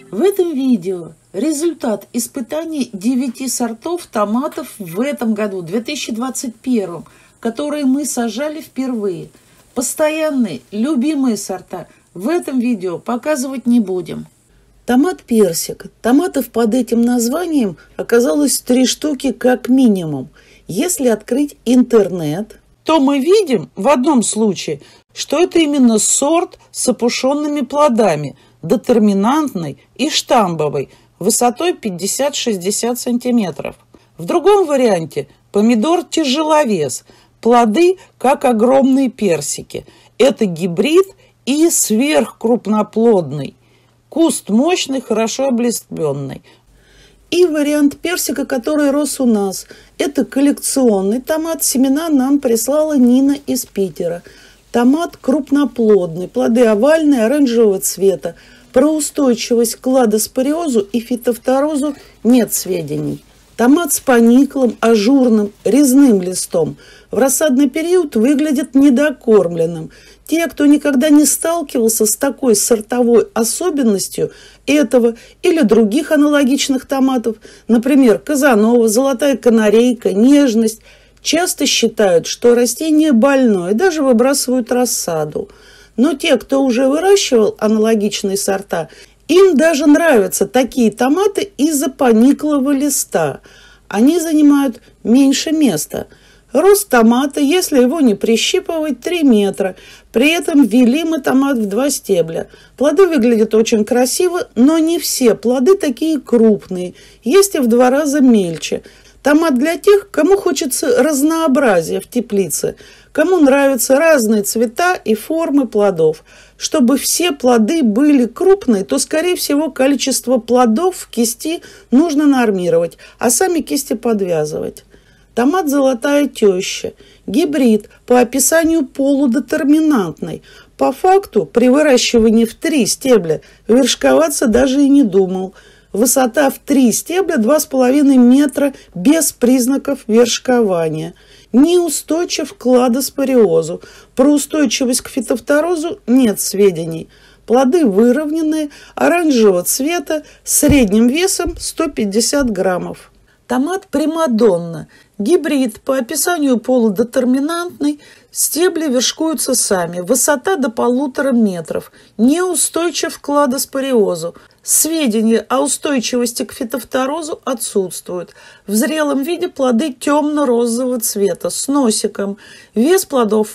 В этом видео результат испытаний 9 сортов томатов в этом году, 2021, которые мы сажали впервые. Постоянные, любимые сорта в этом видео показывать не будем. Томат-персик. Томатов под этим названием оказалось 3 штуки как минимум. Если открыть интернет, то мы видим в одном случае, что это именно сорт с опушенными плодами, детерминантный и штамбовый, высотой 50-60 см. В другом варианте помидор-тяжеловес, плоды как огромные персики. Это гибрид и сверхкрупноплодный. Куст мощный, хорошо облиственный. И вариант персика, который рос у нас. Это коллекционный томат. Семена нам прислала Нина из Питера. Томат крупноплодный, плоды овальные, оранжевого цвета. Про устойчивость к ладоспориозу и фитофторозу нет сведений. Томат с пониклым, ажурным, резным листом. В рассадный период выглядит недокормленным. Те, кто никогда не сталкивался с такой сортовой особенностью этого или других аналогичных томатов, например, Казанова, Золотая канарейка, Нежность, часто считают, что растение больное, даже выбрасывают рассаду. Но те, кто уже выращивал аналогичные сорта, им даже нравятся такие томаты из-за пониклого листа. Они занимают меньше места. Рост томата, если его не прищипывать, 3 метра. При этом ввели мы томат в 2 стебля. Плоды выглядят очень красиво, но не все плоды такие крупные. Есть и в 2 раза мельче. Томат для тех, кому хочется разнообразия в теплице, кому нравятся разные цвета и формы плодов. Чтобы все плоды были крупные, то, скорее всего, количество плодов в кисти нужно нормировать, а сами кисти подвязывать. Томат «Золотая теща». Гибрид, по описанию полудетерминантный. По факту, при выращивании в 3 стебля вершковаться даже и не думал. Высота в 3 стебля 2,5 метра без признаков вершкования. Неустойчив к ладоспориозу. Про устойчивость к фитофторозу нет сведений. Плоды выровненные, оранжевого цвета, с средним весом 150 граммов. Томат «Примадонна». Гибрид, по описанию полудетерминантный, стебли вершкуются сами, высота до 1,5 метров, неустойчив к ладоспориозу. Сведения о устойчивости к фитофторозу отсутствуют. В зрелом виде плоды темно-розового цвета, с носиком. Вес плодов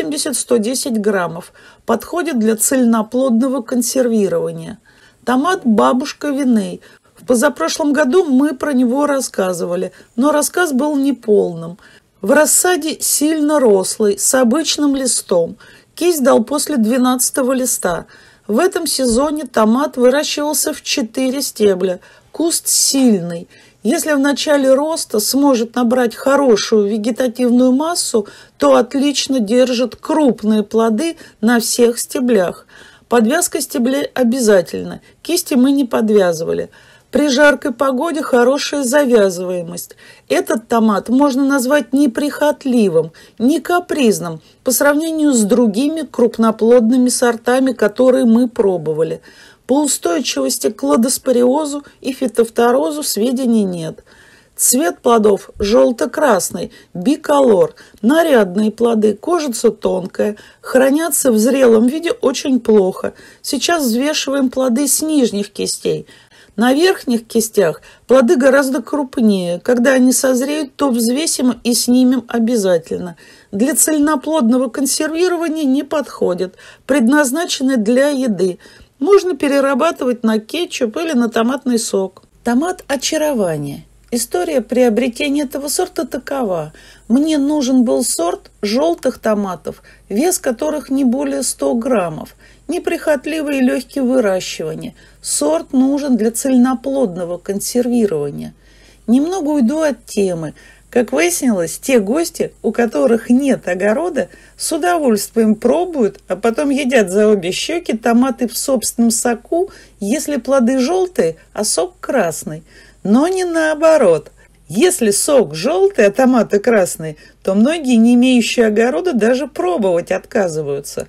80-110 граммов. Подходит для цельноплодного консервирования. Томат «Бабушка Виней». В позапрошлом году мы про него рассказывали, но рассказ был неполным. В рассаде сильно рослый, с обычным листом. Кисть дал после 12-го листа. В этом сезоне томат выращивался в 4 стебля. Куст сильный. Если в начале роста сможет набрать хорошую вегетативную массу, то отлично держит крупные плоды на всех стеблях. Подвязка стеблей обязательно. Кисти мы не подвязывали. При жаркой погоде хорошая завязываемость. Этот томат можно назвать неприхотливым, не капризным по сравнению с другими крупноплодными сортами, которые мы пробовали. По устойчивости к ладоспориозу и фитофторозу сведений нет. Цвет плодов желто-красный, биколор, нарядные плоды, кожица тонкая, хранятся в зрелом виде очень плохо. Сейчас взвешиваем плоды с нижних кистей. На верхних кистях плоды гораздо крупнее. Когда они созреют, то взвесим и снимем обязательно. Для цельноплодного консервирования не подходят, предназначены для еды. Можно перерабатывать на кетчуп или на томатный сок. Томат «Очарование». История приобретения этого сорта такова. Мне нужен был сорт желтых томатов, вес которых не более 100 граммов. Неприхотливый и легкий в выращивании. Сорт нужен для цельноплодного консервирования. Немного уйду от темы. Как выяснилось, те гости, у которых нет огорода, с удовольствием пробуют, а потом едят за обе щеки томаты в собственном соку, если плоды желтые, а сок красный. Но не наоборот. Если сок желтый, а томаты красные, то многие, не имеющие огорода, даже пробовать отказываются.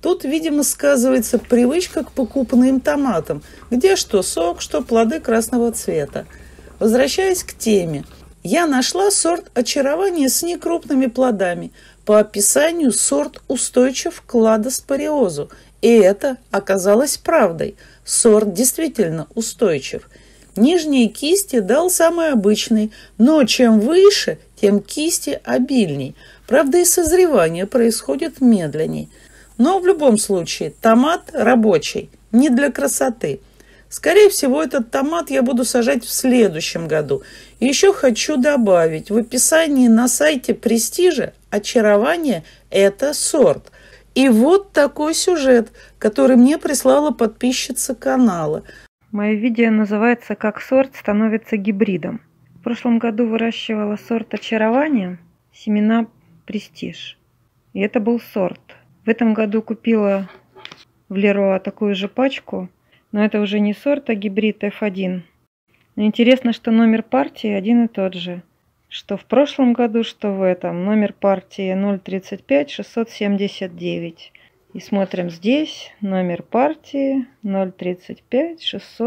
Тут, видимо, сказывается привычка к покупным томатам, где что сок, что плоды красного цвета. Возвращаясь к теме, я нашла сорт «Очарование» с некрупными плодами. По описанию сорт устойчив к ладоспориозу. И это оказалось правдой. Сорт действительно устойчив. Нижние кисти дал самый обычный, но чем выше, тем кисти обильней. Правда, и созревание происходит медленней. Но в любом случае томат рабочий, не для красоты. Скорее всего, этот томат я буду сажать в следующем году. Еще хочу добавить, в описании на сайте Престижа «Очарование» – это сорт. И вот такой сюжет, который мне прислала подписчица канала. Мое видео называется «Как сорт становится гибридом». В прошлом году выращивала сорт «Очарование», семена «Престиж». И это был сорт. В этом году купила в Леруа такую же пачку, но это уже не сорт, а гибрид F1. Но интересно, что номер партии один и тот же. Что в прошлом году, что в этом. Номер партии 035 679. И смотрим здесь. Номер партии 035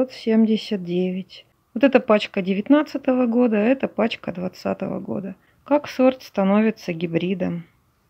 679. Вот эта пачка 2019 года, а эта пачка 2020 года. Как сорт становится гибридом?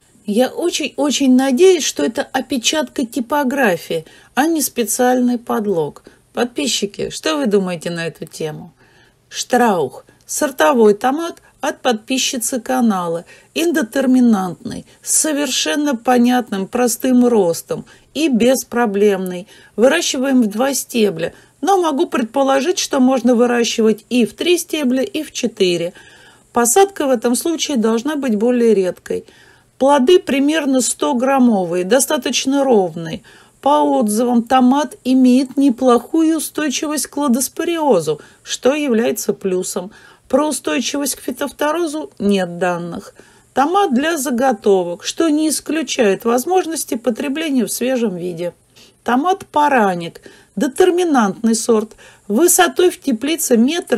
Я очень-очень надеюсь, что это опечатка типографии, а не специальный подлог. Подписчики, что вы думаете на эту тему? Штраух. Сортовой томат от подписчицы канала. Индетерминантный, с совершенно понятным простым ростом и беспроблемный. Выращиваем в 2 стебля, но могу предположить, что можно выращивать и в 3 стебля, и в 4. Посадка в этом случае должна быть более редкой. Плоды примерно 100-граммовые, достаточно ровные. По отзывам, томат имеет неплохую устойчивость к ладоспориозу, что является плюсом. Про устойчивость к фитофторозу нет данных. Томат для заготовок, что не исключает возможности потребления в свежем виде. Томат параник, детерминантный сорт, высотой в теплице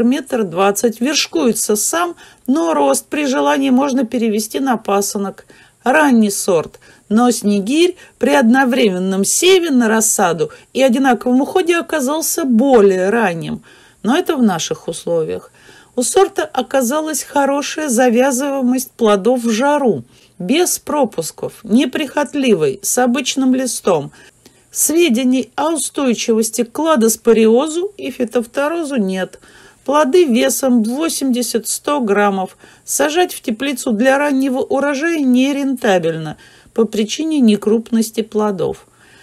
1–1,20 м, вершкуется сам, но рост при желании можно перевести на пасынок. Ранний сорт, но снегирь при одновременном севе на рассаду и одинаковом уходе оказался более ранним. Но это в наших условиях. У сорта оказалась хорошая завязываемость плодов в жару, без пропусков, неприхотливый, с обычным листом. Сведений о устойчивости к ладоспориозу и фитофторозу нет. Плоды весом 80–100 граммов. Сажать в теплицу для раннего урожая нерентабельно по причине некрупности плодов.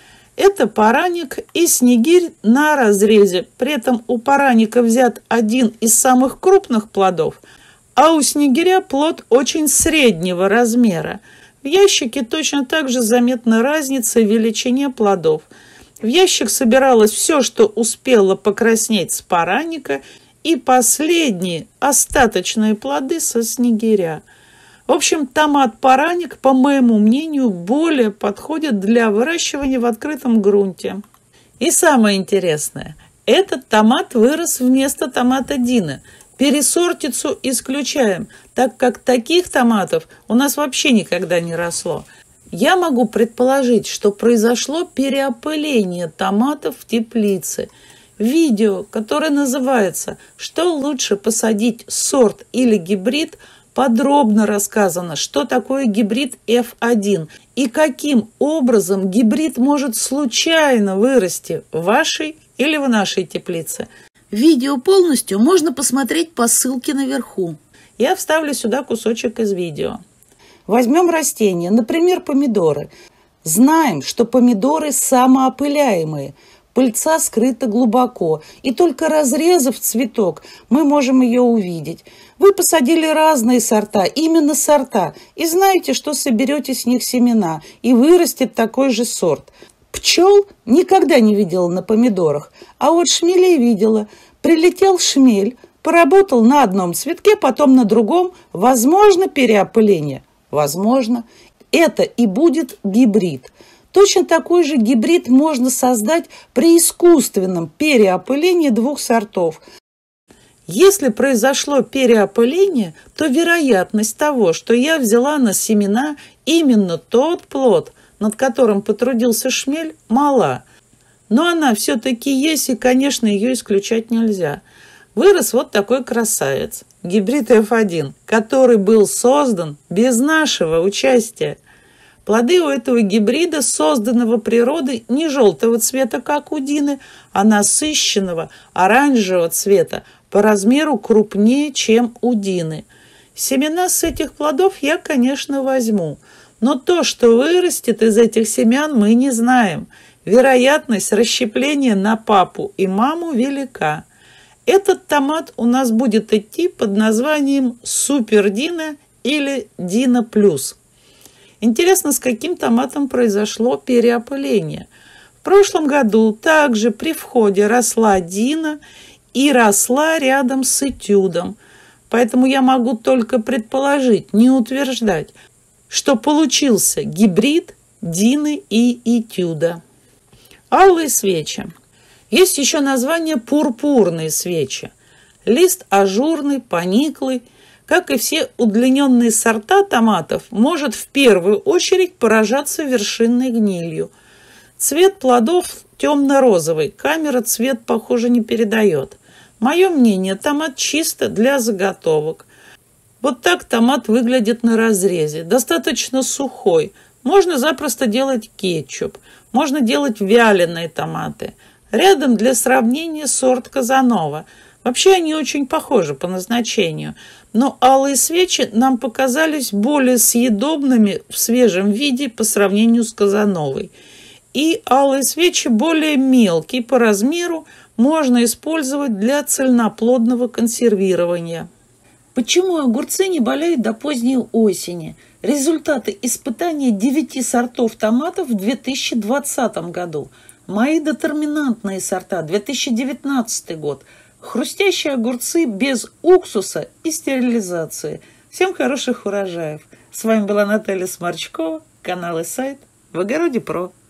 Это параник и снегирь на разрезе. При этом у параника взят один из самых крупных плодов, а у снегиря плод очень среднего размера. В ящике точно так же заметна разница в величине плодов. В ящик собиралось все, что успело покраснеть с параника, и последние остаточные плоды со снегиря. В общем, томат-параник, по моему мнению, более подходит для выращивания в открытом грунте. И самое интересное, этот томат вырос вместо томата Дина. Пересортицу исключаем, так как таких томатов у нас вообще никогда не росло. Я могу предположить, что произошло переопыление томатов в теплице. Видео, которое называется «Что лучше посадить, сорт или гибрид?», подробно рассказано, что такое гибрид F1 и каким образом гибрид может случайно вырасти в вашей или в нашей теплице. Видео полностью можно посмотреть по ссылке наверху. Я вставлю сюда кусочек из видео. Возьмем растения, например, помидоры. Знаем, что помидоры самоопыляемые. Пыльца скрыта глубоко, и только разрезав цветок, мы можем ее увидеть. Вы посадили разные сорта, именно сорта, и знаете, что соберете с них семена, и вырастет такой же сорт. Пчел никогда не видела на помидорах, а вот шмелей видела. Прилетел шмель, поработал на одном цветке, потом на другом. Возможно переопыление? Возможно. Это и будет гибрид. Точно такой же гибрид можно создать при искусственном переопылении 2 сортов. Если произошло переопыление, то вероятность того, что я взяла на семена именно тот плод, над которым потрудился Шмель, мала. Но она все-таки есть, и, конечно, ее исключать нельзя. Вырос вот такой красавец, гибрид F1, который был создан без нашего участия. Плоды у этого гибрида, созданного природой, не желтого цвета, как у Дины, а насыщенного оранжевого цвета, по размеру крупнее, чем у Дины. Семена с этих плодов я, конечно, возьму, но то, что вырастет из этих семян, мы не знаем. Вероятность расщепления на папу и маму велика. Этот томат у нас будет идти под названием Супер Дина или Дина Плюс. Интересно, с каким томатом произошло переопыление. В прошлом году также при входе росла Дина и росла рядом с этюдом. Поэтому я могу только предположить, не утверждать, что получился гибрид Дины и этюда. Алые свечи. Есть еще название пурпурные свечи. Лист ажурный, пониклый, как и все удлиненные сорта томатов, может в первую очередь поражаться вершинной гнилью. Цвет плодов темно-розовый, камера цвет, похоже, не передает. Мое мнение, томат чисто для заготовок. Вот так томат выглядит на разрезе, достаточно сухой. Можно запросто делать кетчуп, можно делать вяленые томаты. Рядом для сравнения сорт Казанова. Вообще они очень похожи по назначению, но алые свечи нам показались более съедобными в свежем виде по сравнению с Казановой. И алые свечи более мелкие по размеру, можно использовать для цельноплодного консервирования. Почему огурцы не болеют до поздней осени? Результаты испытания 9 сортов томатов в 2020 году. Мои детерминантные сорта 2019 год. Хрустящие огурцы без уксуса и стерилизации. Всем хороших урожаев. С вами была Наталья Сморчкова, канал и сайт В Огороде Про.